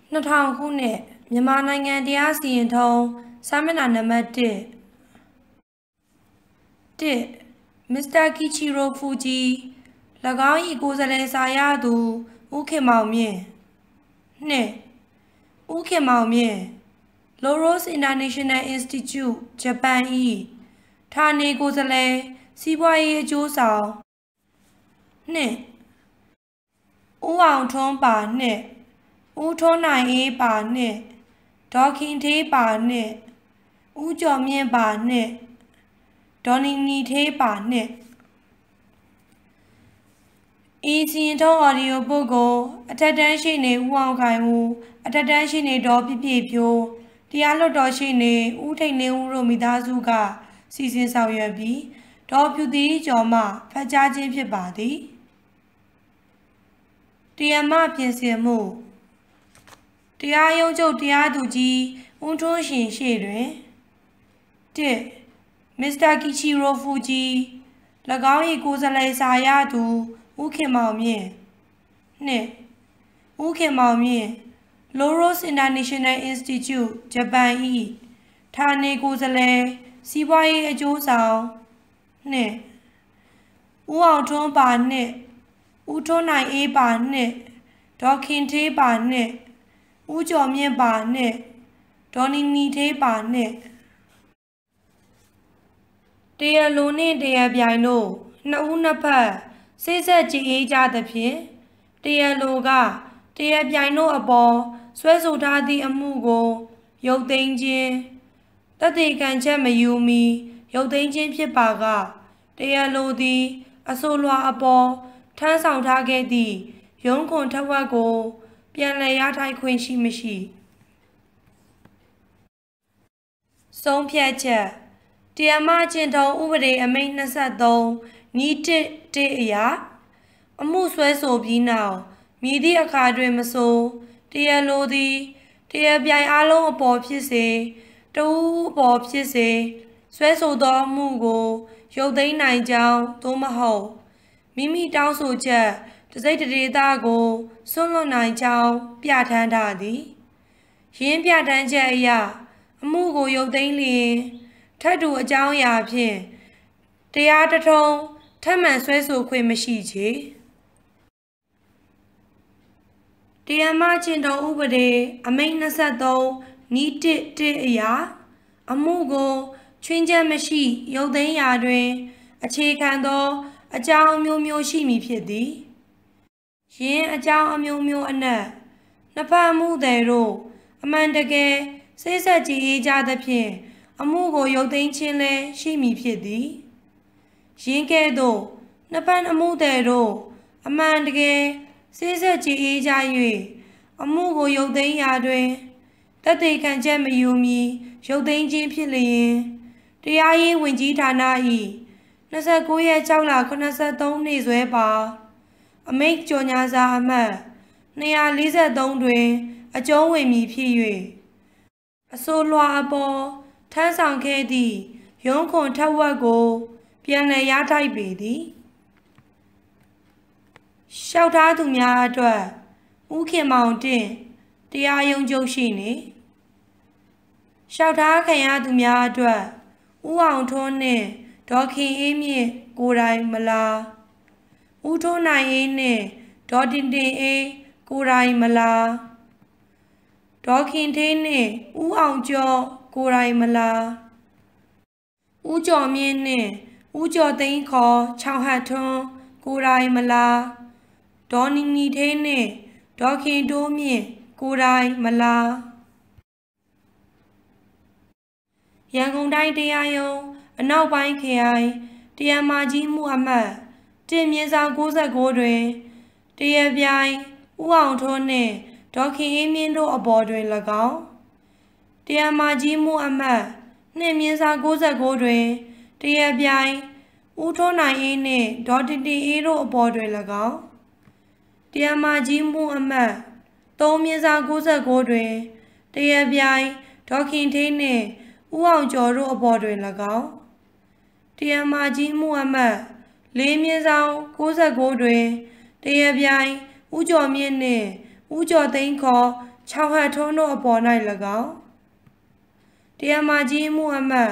2000 ခုနှစ်မြန်မာနိုင်ငံတရားစီရင်ထုံးစာမျက်နှာနံပါတ် 1 မစ္စတာကီချီရိုဖူဂျီ၎င်း၏ကိုယ်စားလှယ်စာရသူဦးခင်မောင်မြင့် 2. ဦးခင်မောင်မြင့် Loros International Institute ဂျပန်၏ဌာနေကိုယ်စားလှယ်စီးပွားရေးအကျိုးဆောင် 2. ဦးအောင်ထွန်းပါ 2. ဦးထွန်းနိုင်အေးပါ 2. ဒေါ်ခင်ဌေးပါ 2. ဦးကျော်မြင့်ပါ 2. ဒေါ်နီနီဌေးပါ 2. ဤစီရင်ထုံးအော်ဒီယိုဘုတ်ကိုအထက်တန်းရှေ့နေဦးအောင်ခိုင်ဦးအထက်တန်းရှေ့နေဒေါ်ပြည့်ပြည့်ဖြိုးတရားလွှတ်တော်ရှေ့နေဦးထိန်လင်းဦးတို့မိသားစုကစီစဉ်ဆောင်ရွက်ပြီးဒေါ်ဖြူသီရိကျော်မှဖတ်ကြားခြင်းဖြစ်ပါသည်တရားမပြင်ဆင်မှုတရားရုံးချုပ်တရားသူကြီးဦးထွန်းရှင်ရှေ့တွင် 1. မစ္စတာကီချီရိုဖူဂျီ၎င်း၏ကိုယ်စားလှယ်စာရသူဦးခင်မောင်မြင့် 2. ဦးခင်မောင်မြင့် Loros International Institute ဂျပန်၏ဌာနေကိုယ်စားလှယ်စီးပွားရေးအကျိုးဆောင် 2. ဦးအောင်ထွန်းပါ 2. ဦးထွန်းနိုင်အေးပါ 2. ဒေါ်ခင်ဌေးပါ 2. ဦးကျော်မြင့်ပါ 2. ဒေါ်နီနီဌေးပါ 2. တရားလိုနှင့်တရားပြိုင်တို့နှစ်ဦးနှစ်ဖက်စိတ်ဆက်ကြည်အေးကြသဖြင့်တရားလိုကတရားပြိုင်တို့အပေါ်ဆွဲဆိုထားသည့်အမှုကိုရုပ်သိမ်းခြင်းသက်သေခံချက်မယူမီရုပ်သိမ်းခြင်းဖြစ်ပါကတရားလိုသည်အဆိုလွှာအပေါ်ထမ်းဆောင်ထားခဲ့သည့်ရုံးခွန်ထက်ဝက်ကိုပြန်လည်ရထိုက်ခွင့်ရှိမရှိဆုံးဖြတ်ချက်တရားမကျင့်ထုံးဥပဒေအမိန့်23နည်း1အရာအမှုဆွဲဆိုပြီးနောက်မည်သည့်အခါတွင်မဆိုတရားလိုသည်တရားပြိုင်အားလုံးအပေါ်ဖြစ်စေတဦးအပေါ်ဖြစ်စေဆွဲဆိုသောအမှုကိုရုပ်သိမ်းနိုင်ကြောင်းသို့မဟုတ်မိမိတောင်းဆိုချက်တစိတ်တဒေသကိုစွန့်လွတ်နိုင်ကြောင်းပြဋ္ဌာန်းထားသည်ယင်းပြဋ္ဌာန်းချက်အရအမှုကိုရုပ်သိမ်းလျင်ထပ်တူအကြောင်းအရာဖြင့်တရားတထုံးထပ်မံဆွဲဆိုခွင့်မရှိချေတရားမကျင့်ထုံးဥပဒေအမိန့်23နည်း1အရာအမှုကိုချွင်းချက်မရှိရုပ်သိမ်းရာတွင်အခြေခံသောအကြောင်းအမျိုးမျိုးရှိမည်ဖြစ်သည်ယင်းအကြောင်းအမျိုးမျိုးအနက်နှစ်ဖက်မှုသည်တို့အမှန်တကယ်စိတ်ဆက်ကြည်အေးကြသဖြင့်အမှုကိုရုပ်သိမ်းခြင်းလည်းရှိမည်ဖြစ်သည်ယင်းကဲ့သို့နှစ်ဖက်အမှုသည်တို့အမှန်တကယ်စိတ်ဆက်ကြည်အေးကြ၍အမှုကိုရုပ်သိမ်းရာတွင်သက်သေခံချက်မယူမီရုပ်သိမ်းခြင်းဖြစ်လျင်တရားရေးဝန်ကြီးဌာန၏29ရက်6လ83နေ့စွဲပါအမိန့်ကြော်ငြာစာအမှတ်243တွင်အကျုံးဝင်မည်ဖြစ်၍အဆိုလွှာအပေါ်ထမ်းဆောင်ခဲ့သည့်ရုံးခွန်ထက်ဝက်ကိုပြန်လည်ရထိုက်ပေသည်လျှောက်ထားသူများအတွက်ဦးခင်မောင်တင့်တရားရုံးချုပ်ရှိနေလျှောက်ထားခံရသူများအတွက်ဦးအောင်ထွန်းနှင့်ဒေါ်ခင်အေးမြင့်ကိုယ်တိုင်မလားဦးထွန်းနိုင်အေးနှင့်ဒေါ်တင်တင်အေးကိုယ်တိုင်မလားဒေါ်ခင်ဌေးနှင့်ဦးအောင်ကျော်ကိုယ်တိုင်မလားဦးကျော်မြင့်နှင့်ဦးကျော်သိန်းခေါ်6ဟတ်ထွန်းကိုယ်တိုင်မလားဒေါ်နီနီဌေးနှင့်ဒေါ်ခင်တိုးမြင့်ကိုယ်တိုင်မလားရန်ကုန်တိုင်းတရားရုံးအနောက်ပိုင်းခရိုင်တရားမကြီးမှုအမှတ်1/99တွင်တရားပြိုင်ဦးအောင်ထွန်းနှင့်ဒေါ်ခင်အေးမြင့်တို့အပေါ်တွင်၎င်းတရားမကြီးမှုအမှတ်2/99တွင်တရားပြိုင်ဦးထွန်းနိုင်အေးနှင့်ဒေါ်တင်တင်အေးတို့အပေါ်တွင်၎င်းတရားမကြီးမှုအမှတ်3/99တွင်တရားပြိုင်ဒေါ်ခင်ဌေးနှင့်ဦးအောင်ကျော်တို့အပေါ်တွင်၎င်းတရားမကြီးမှုအမှတ်4/99တွင်တရားပြိုင်ဦးကျော်မြင့်နှင့်ဦးကျော်သိန်းခေါ် 6 ဟတ်ထုံးတို့အပေါ်၌၎င်းတရားမကြီးမှုအမှတ်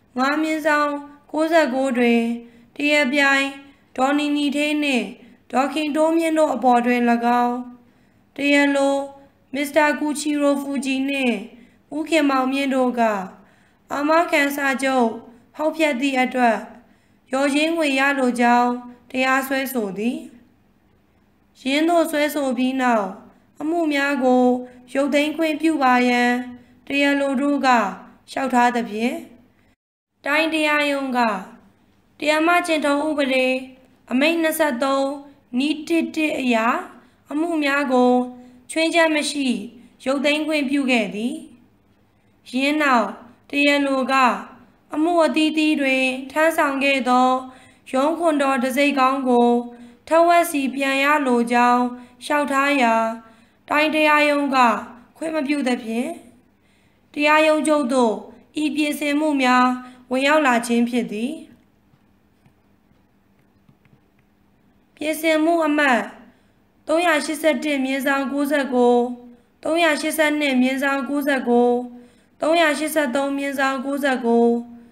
9/69တွင်တရားပြိုင်ဒေါ်နီနီထေးနှင့်ဒေါ်ခင်တိုးမြင့်တို့အပေါ်တွင်၎င်းတရားလိုမစ္စတာကူချီရိုဖူဂျီနှင့်ဦးခင်မောင်မြင့်တို့ကအာမခံစာချုပ်ဖောက်ဖျက်သည့်အတွက်ရော်ရင်းငွေရလိုကြောင်းတရားစွဲဆိုသည်ရင်းတို့စွဲဆိုပြီးနောက်အမှုများကိုရုပ်သိမ်းခွင့်ပြုပါရန်တရားလိုတို့ကလျှောက်ထားသဖြင့်တိုင်းတရားရုံးကတရားမကျင့်ထုံးဥပဒေအမိန့်23နည်း1အရာအမှုများကိုချွင်းချက်မရှိရုပ်သိမ်းခွင့်ပြုခဲ့သည်ယင်းနောက်တရားလိုကအမှုအသီးသီးတွင်ထမ်းဆောင်ခဲ့သောရုံးခွန်တော်တစိတ်ကောင်းကိုထက်ဝက်စီပြန်ရလိုကြောင်းလျှောက်ထားရာတိုင်းတရားရုံးကခွင့်မပြုသဖြင့်တရားရုံးချုပ်သို့ဤပြင်ဆင်မှုများဝင်ရောက်လာခြင်းဖြစ်သည်ပြင်ဆင်မှုအမှတ်381/99 382/99 383/99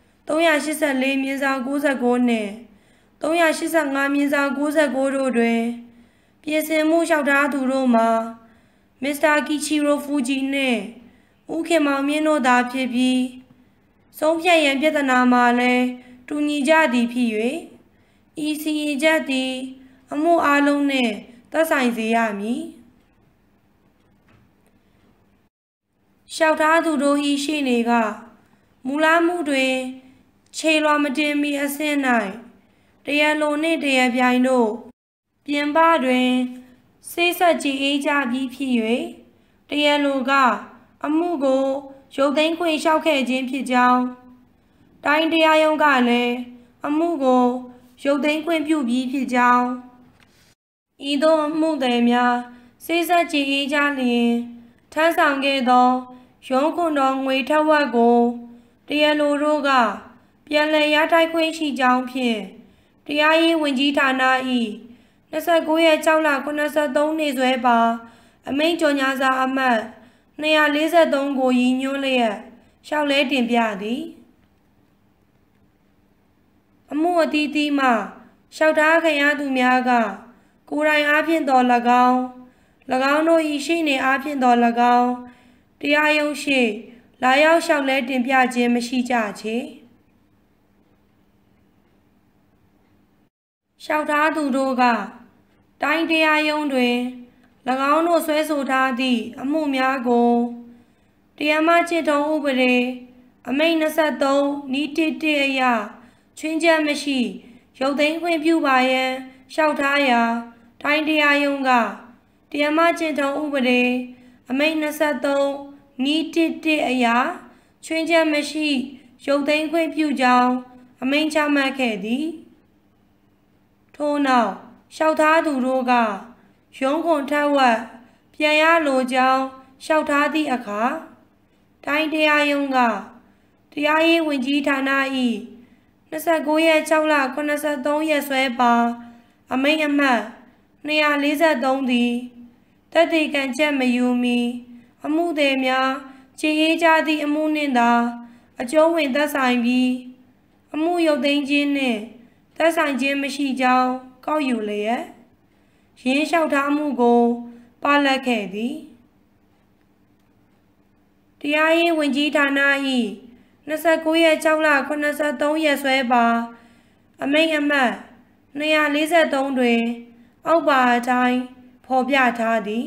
384/99 နှင့်385/99 တို့တွင်ပြင်ဆင်မှုလျှောက်ထားသူတို့မှာမစ္စတာကီချီရိုဖူဂျီနှင့်ဦးခင်မောင်မြင့်တို့သာဖြစ်ပြီးဆုံးဖြတ်ရန်ပြဿနာမှာလည်းတူညီကြသည်ဖြစ်၍ဤစီရင်ချက်သည်အမှုအလုံးနှင့်သက်ဆိုင်စေရမည်လျှောက်ထားသူတို့၏ရှေ့နေကမူလမှုတွင်ခြေလွှာမတင်မီအဆင့်၌တရားလိုနှင့်တရားပြိုင်တို့ပြင်ပတွင်စိတ်ဆက်ကြည်အေးကြပြီးဖြစ်၍တရားလိုကအမှုကိုရုပ်သိမ်းခွင့်လျှောက်ခဲ့ခြင်းဖြစ်ကြောင်းတိုင်းတရားရုံးကလည်းအမှုကိုရုပ်သိမ်းခွင့်ပြုပြီးဖြစ်ကြောင်းဤသို့အမှုသည်များစိတ်ဆက်ကြည်အေးကြလျင်ထမ်းဆောင်ခဲ့သောရုံးခွန်တော်ငွေထက်ဝက်ကိုတရားလိုတို့ကပြန်လည်ရထိုက်ခွင့်ရှိကြောင်းဖြင့်တရားရေးဝန်ကြီးဌာန၏29 ရက် 6 လ 83 နေ့စွဲပါအမိန့်ကြော်ငြာစာအမှတ်243ကိုရည်ညွှန်းလျက်လျှောက်လဲတင်ပြသည်အမှုအသီးသီးမှလျှောက်ထားခံရသူများကကိုယ်တိုင်အားဖြင့်တော်၎င်းတို့၏ရှေ့နေအားဖြင့်တော်၎င်းတရားရုံးရှိလာရောက်လျှောက်လဲတင်ပြခြင်းမရှိကြချေလျှောက်ထားသူတို့ကတိုင်းတရားရုံးတွင်၎င်းတို့ဆွဲဆိုထားသည့်အမှုများကိုတရားမကျင့်ထုံးဥပဒေအမိန့်23နည်း1အရချွင်းချက်မရှိရုပ်သိမ်းခွင့်ပြုပါရန်လျှောက်ထားရာတိုင်းတရားရုံးကတရားမကျင့်ထုံးဥပဒေအမိန့်23နည်း1အရချွင်းချက်မရှိရုပ်သိမ်းခွင့်ပြုကြောင်းအမိန့်ချမှတ်ခဲ့သည်ထို့နောက်လျှောက်ထားသူတို့ကရုံးခွန်ထက်ဝက်ပြန်ရလိုကြောင်းလျှောက်ထားသည့်အခါတိုင်းတရားရုံးကတရားရေးဝန်ကြီးဌာန၏29 ရက် 6 လ 83 ရက်စွဲပါအမိန့်အမှတ်243သည်သက်သေခံချက်မယူမီအမှုသည်များခြေအေးကြသည့်အမှုနှင့်သာအကျုံးဝင်သက်ဆိုင်ပြီးအမှုရုပ်သိမ်းခြင်းနှင့်သက်ဆိုင်ခြင်းမရှိကြောင်းကောက်ယူလျက်ရင်းလျှောက်ထားမှုကိုပလတ်ခဲ့သည်တရားရေးဝန်ကြီးဌာန၏29 ရက် 6 လ 83 ရက်စွဲပါအမိန့်အမှတ်243တွင်အောက်ပါအတိုင်းဖော်ပြထားသည်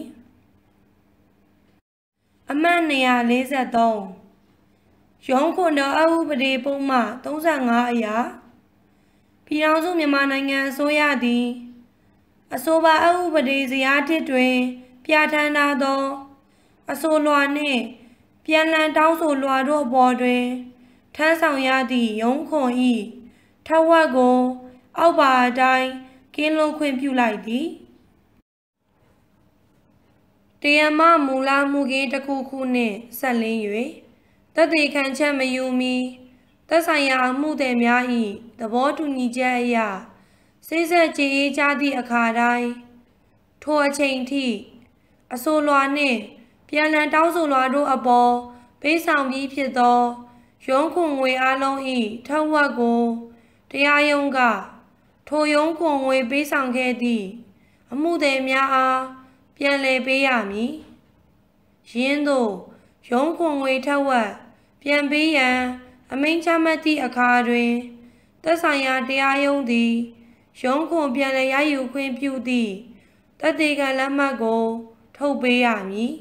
အမှတ်243ရုံးခွန်တော်အဥပဒေပုံမှန်35အရာပြည်ထောင်စုမြန်မာနိုင်ငံအစိုးရသည်အဆိုပါအဥပဒေဇယားတစ်တွင်ပြဋ္ဌာန်းထားသောအဆိုလွှာနှင့်ပြန်လည်တောင်းဆိုလွှာတို့အပေါ်တွင်ထမ်းဆောင်ရသည့်ရုံးခွန်၏ထက်ဝက်ကိုအောက်ပါအတိုင်းကင်းလွတ်ခွင့်ပြုလိုက်သည်တရားမမူလမှုခင်းတစ်ခုခုနှင့်ဆက်လင်း၍သက်သေခံချက်မယူမီသက်ဆိုင်ရာအမှုသည်များ၏သဘောတူညီချက်အရစိတ်ဆက်ကြည်အေးကြသည့်အခါတိုင်းထိုအချိန်ထိအဆိုလွှာနှင့်ပြန်လည်တောင်းဆိုလွှာတို့အပေါ်ပေးဆောင်ပြီးဖြစ်သောရုံးခွန်ငွေအလုံး၏ထက်ဝက်ကိုတရားရုံးကထိုရုံးခွန်ငွေပေးဆောင်ခဲ့သည့်အမှုသည်များအားပြန်လည်ပေးရမည်။ယင်းသို့ရုံးခွန်ငွေထက်ဝက်ပြန်ပေးရန်အမိန့်ချမှတ်သည့်အခါတွင်သက်ဆိုင်ရာတရားရုံးသည်ရုံးခွန်ပြန်လည်ရယူခွင့်ပြုသည့်သက်သေခံလက်မှတ်ကိုထုတ်ပေးရမည်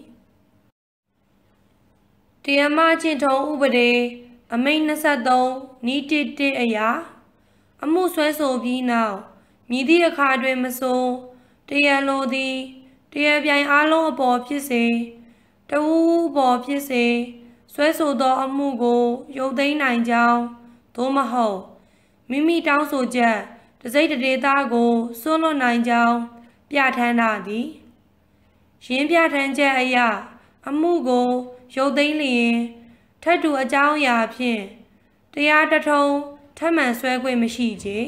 ။တရားမကျင့်ထုံးဥပဒေအမိန့်23နည်း1အရာအမှုဆွဲဆိုပြီးနောက်မည်သည့်အခါတွင်မဆိုတရားလိုသည်တရားပြိုင်အားလုံးအပေါ်ဖြစ်စေတဦးအပေါ်ဖြစ်စေဆွဲဆိုသောအမှုကိုရုပ်သိမ်းနိုင်ကြောင်းသို့မဟုတ်မိမိတောင်းဆိုချက်တစိတ်တဒေသကိုစွန့်လွတ်နိုင်ကြောင်းပြဋ္ဌာန်းထားသည်။ယင်းပြဋ္ဌာန်းချက်အရအမှုကိုရုပ်သိမ်းလျင်ထပ်တူအကြောင်းအရာဖြင့်တရားတထုံးထပ်မံဆွဲခွင့်မရှိချေ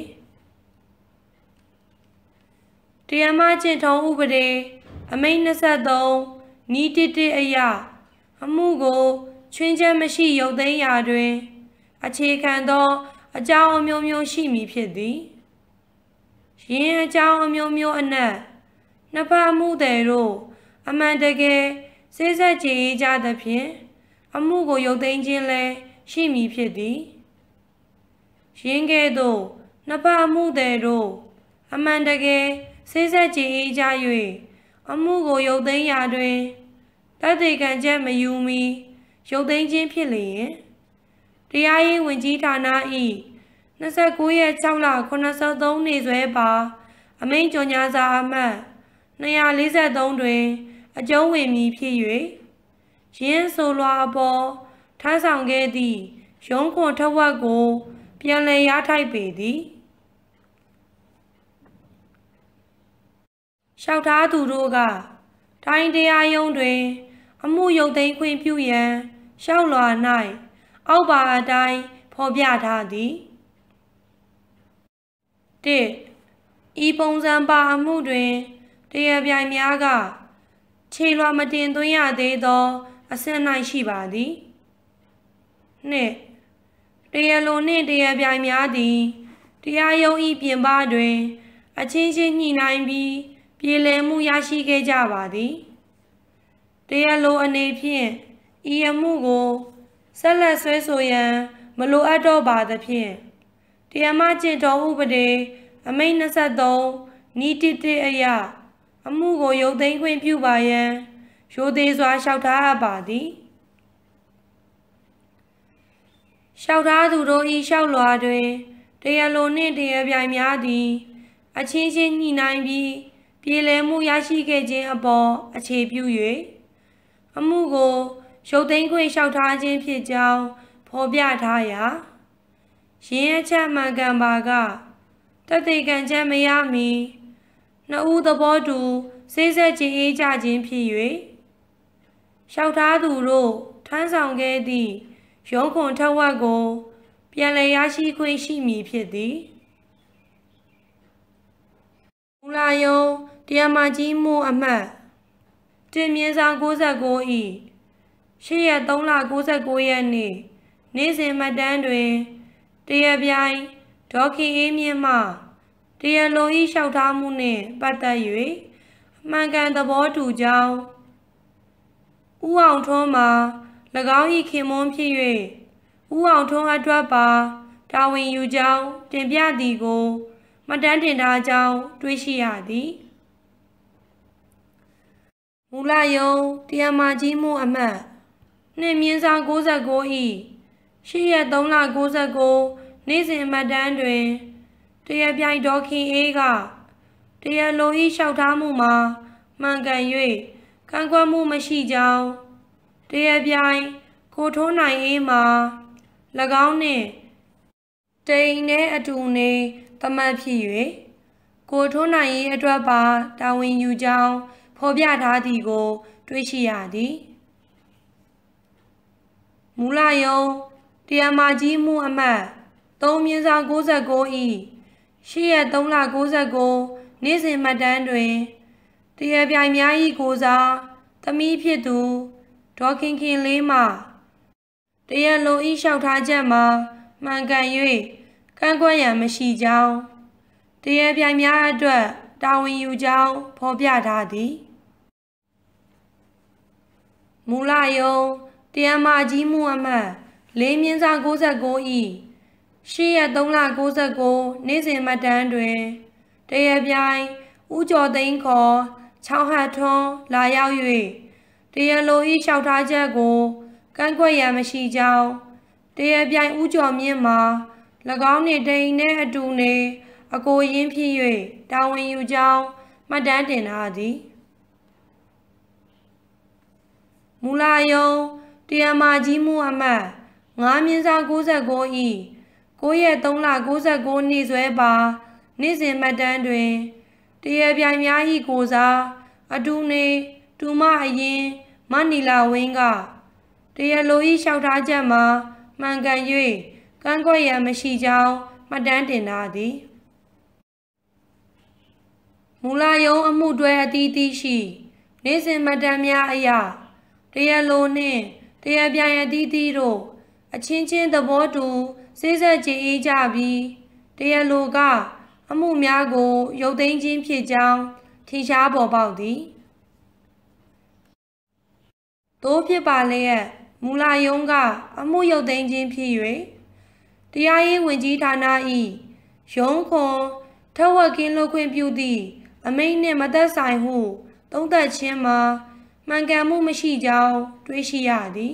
။တရားမကျင့်ထုံးဥပဒေအမိန့်23နည်း1အရာအမှုကိုချွင်းချက်မရှိရုပ်သိမ်းရာတွင်အခြေခံသောအကြောင်းအမျိုးမျိုးရှိမည်ဖြစ်သည်။ယင်းအကြောင်းအမျိုးမျိုးအနက်နှစ်ဖက်မှုသည်တို့အမှန်တကယ်စေ့စပ်ကြည်ကြသဖြင့်အမှုကိုရုပ်သိမ်းခြင်းလည်းရှိမည်ဖြစ်သည်။ယင်းကဲ့သို့နှစ်ဖက်မှုသည်တို့အမှန်တကယ်စေ့စပ်ကြည်ကြ၍အမှုကိုရုပ်သိမ်းရာတွင်သက်သေခံချက်မယူမီရုပ်သိမ်းခြင်းဖြစ်လျင်တရားရေးဝန်ကြီးဌာန၏29ရက်6လ83နေ့စွဲပါအမိန့်ကြော်ငြာစာအမှတ်243တွင်အကျုံးဝင်မည်ဖြစ်၍ယင်းဆိုလွှာအပေါ်ထမ်းဆောင်ခဲ့သည့်ရုံးခွန်ထက်ဝက်ကိုပြန်လည်ရထိုက်ပေသည်လျှောက်ထားသူတို့ကတိုင်းတရားရုံးတွင်အမှုရုပ်သိမ်းခွင့်ပြုရန်လျှောက်လွှာ၌အောက်ပါအတိုင်းဖော်ပြထားသည်1ဤပုံစံပါအမှုတွင်တရားပြိုင်များကခြေလွှာမတင်သွင်းရသေးသောအဆင့်၌ရှိပါသည်2တရားလိုနှင့်တရားပြိုင်များသည်တရားရုံး၏ပြင်ပတွင်အချင်းချင်းညှိနှိုင်းပြီးပြေလည်မှုရရှိခဲ့ကြပါသည်တရားလိုအနေဖြင့်ဤအမှုကိုဆက်လက်ဆွဲဆိုရန်မလိုအပ်တော့ပါသဖြင့်တရားမကျင့်ထုံးဥပဒေအမိန့်23နည်း1အရာအမှုကိုရုပ်သိမ်းခွင့်ပြုပါရန်ရိုသေစွာလျှောက်ထားအပ်ပါသည်လျှောက်ထားသူတို့၏လျှောက်လွှာတွင်တရားလိုနှင့်တရားပြိုင်များသည်အချင်းချင်းညှိနှိုင်းပြီးပြေလည်မှုရရှိခဲ့ခြင်းအပေါ်အခြေပြု၍အမှုကိုရုပ်သိမ်းခွင့်လျှောက်ထားခြင်းဖြစ်ကြောင်းဖော်ပြထားရာရင်းအချက်မှန်ကန်ပါကသက်သေခံချက်မရမီနှစ်ဦးသဘောတူစေ့စပ်ကြည်အေးကြခြင်းဖြစ်၍လျှောက်ထားသူတို့ထမ်းဆောင်ခဲ့သည့်ရုံးခွန်ထက်ဝက်ကိုပြန်လည်ရရှိခွင့်ရှိမည်ဖြစ်သည်မူလရုံးတရားမကြီးမှုအမှတ်1/69၏ 8 ရက်3လ69ရက်နေ့နေ့စဉ်မှတ်တမ်းတွင်တရားပြိုင်ဒေါ်ခင်အေးမြင့်မှတရားလို၏လျှောက်ထားမှုနှင့်ပတ်သက်၍အမှန်ကန်သဘောတူကြောင်းဦးအောင်ထွန်းမှာ၎င်း၏ခင်မွန်းဖြစ်၍ဦးအောင်ထွန်းအတွက်ပါတာဝန်ယူကြောင်းတင်ပြသည်ကိုမှတ်တမ်းတင်ထားကြောင်းတွေ့ရှိရသည်မူလရုံးတရားမကြီးမှုအမှတ်2/69 ၏ 8 ရက်3လ69နေ့စဉ်မှတ်တမ်းတွင်တရားပြိုင်ဒေါ်ခင်အေးကတရားလို၏လျှောက်ထားမှုမှာမှန်ကန်၍ကန့်ကွက်မှုမရှိကြောင်းတရားပြိုင်ကိုထိုးနိုင်အေးမှာ၎င်းနှင့်တိမ်နှင့်အတူနေသမတ်ဖြစ်၍ကိုထိုးနိုင်ရေးအတွက်ပါတာဝန်ယူကြောင်းဖော်ပြထားသည်ကိုတွေ့ရှိရသည်မူလရုံးတရားမကြီးမှုအမှတ်3/69 ၏ 8 ရက်3လ69နေ့စဉ်မှတ်တမ်းတွင်တရားပြိုင်များ၏ကိုစားသမီးဖြစ်သူဒေါ်ခင်ခင်လေးမှတရားလို၏လျှောက်ထားချက်မှာမှန်ကန်၍ကန့်ကွက်ရန်မရှိကြောင်းတရားပြိုင်များအတွက်တာဝန်ယူကြောင်းဖော်ပြထားသည်မူလရုံးတရားမကြီးမှုအမှတ်4/69၏ 8 ရက် 3 လ 69နေ့စဉ်မှတ်တမ်းတွင်တရားပြိုင်ဦးကျော်သိန်းခေါ်6 ဟတ်ထွန်းလာရောက်၍တရားလို၏လျှောက်ထားချက်ကိုကန့်ကွက်ရန်မရှိကြောင်းတရားပြိုင်ဦးကျော်မြင့်မှာ၎င်းနှင့်တအိမ်နှင့်အတူနေအကိုရင်းဖြစ်၍တာဝန်ယူကြောင်းမှတ်တမ်းတင်ထားသည်မူလရုံးတရားမကြီးမှုအမှတ်5/69 ၏ 9 ရက် 3 လ 69နေ့စွဲပါနေ့စဉ်မှတ်တမ်းတွင်တရားပြိုင်များ၏ကိုစားအတူနေတူမအရင်မနီလာဝင်းကတရားလို၏လျှောက်ထားချက်မှာမှန်ကန်၍ကန့်ကွက်ရန်မရှိကြောင်းမှတ်တမ်းတင်ထားသည်မူလရုံးအမှုတွဲအသီးသီးရှိနေ့စဉ်မှတ်တမ်းများအရတရားလိုနှင့်တရားပြိုင်အသီးသီးတို့အချင်းချင်းသဘောတူစေ့စပ်ကြည်အေးကြပြီးတရားလိုကအမှုများကိုရုပ်သိမ်းခြင်းဖြစ်ကြောင်းထင်ရှားပေါ်ပေါက်သည်သို့ဖြစ်ပါလျက်မူလရုံးကအမှုရုပ်သိမ်းခြင်းဖြစ်၍တရားရေးဝန်ကြီးဌာန၏ရုံးခွန်ထက်ဝက်ကင်းလွတ်ခွင့်ပြုသည့်အမိန့်နှင့်မသက်ဆိုင်ဟုသုံးသပ်ခြင်းမှာမှန်ကန်မှုမရှိကြောင်းတွေ့ရှိရသည်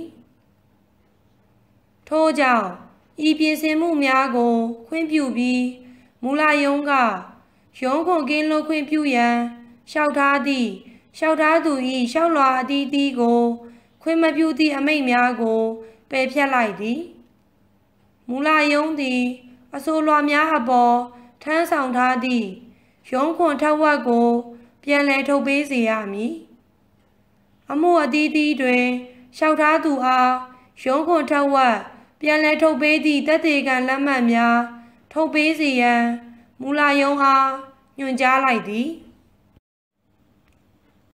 ထို့ကြောင့်ဤပြင်ဆင်မှုများကိုခွင့်ပြုပြီးမူလရုံးကရုံးခွန်ကင်းလွတ်ခွင့်ပြုရန်လျှောက်ထားသည့်လျှောက်ထားသူ၏လျှောက်လွှာအသီးသီးကိုခွင့်မပြုသည့်အမိန့်များကိုပယ်ဖျက်လိုက်သည်မူလရုံးသည်အဆိုလွှာများအပေါ်ထမ်းဆောင်ထားသည့်ရုံးခွန်ထက်ဝက်ကိုပြန်လည်ထုတ်ပေးစေရမည်အမှုအသီးသီးတွင်လျှောက်ထားသူအားရုံးခွန်ထက်ဝက်ပြန်လည်ထုတ်ပေးသည့်သက်သေခံလက်မှတ်များထုတ်ပေးစေရန်မူလရုံးအားညွှန်ကြားလိုက်သည်